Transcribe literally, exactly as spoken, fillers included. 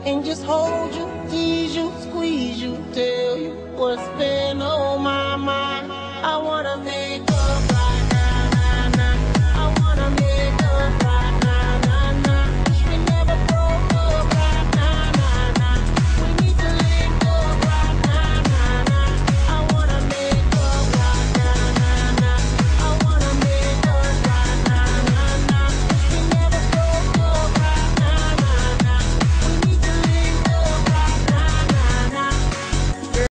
and just hold you, tease you, squeeze you, tell you what's been